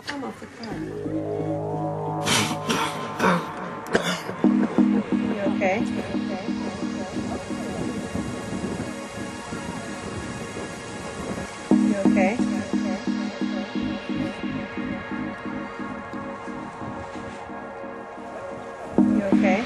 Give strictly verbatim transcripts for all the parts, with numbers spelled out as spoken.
I'm off the car. You okay? You okay? You okay?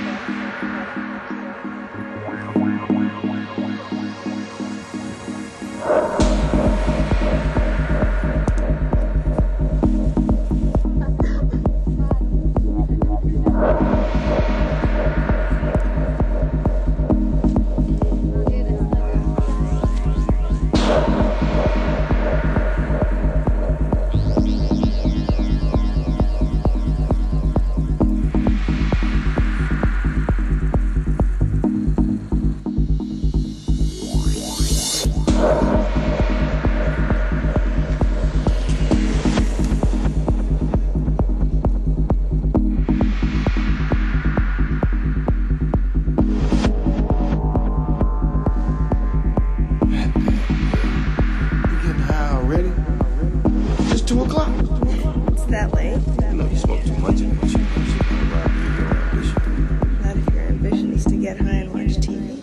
It's that late. You know you smoke too much of it. You should rob you of your ambition. Not if your ambition is to get high and watch T V.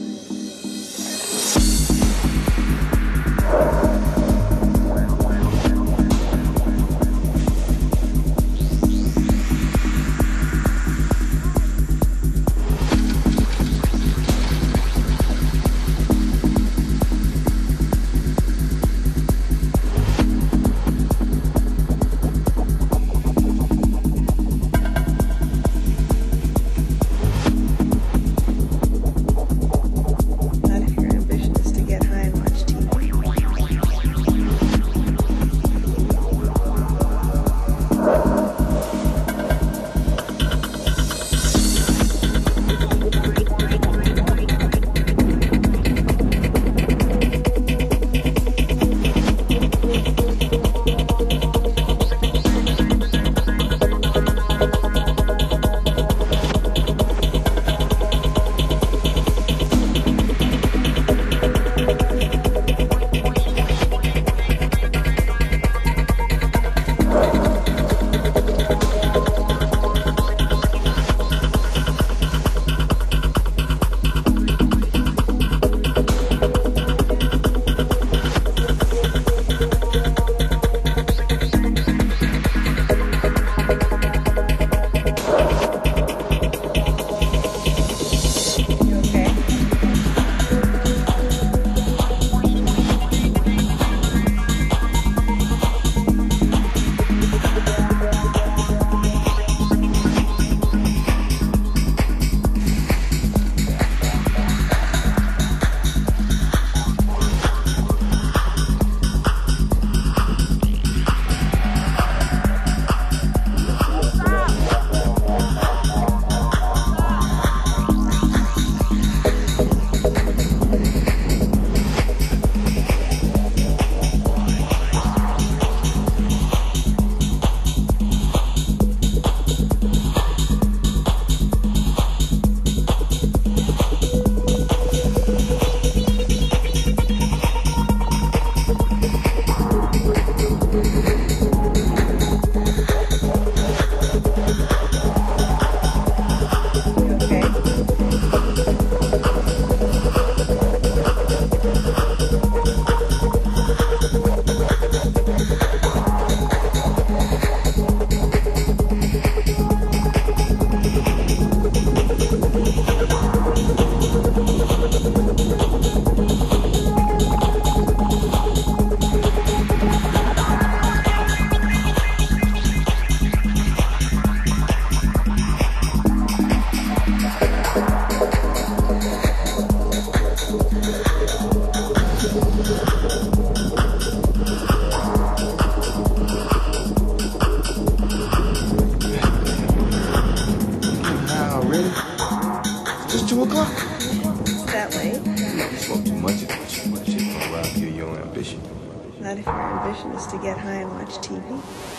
Two o'clock. It's that late. You know you smoke too much of it. You should rob you of your ambition. Not if your ambition is to get high and watch T V.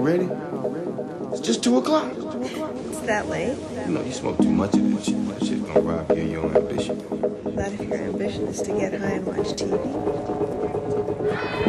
already? It's just two o'clock. It's that late. You know, you smoke too much of that shit. That shit's gonna rob you of your own ambition. Not if your ambition is to get high and watch T V.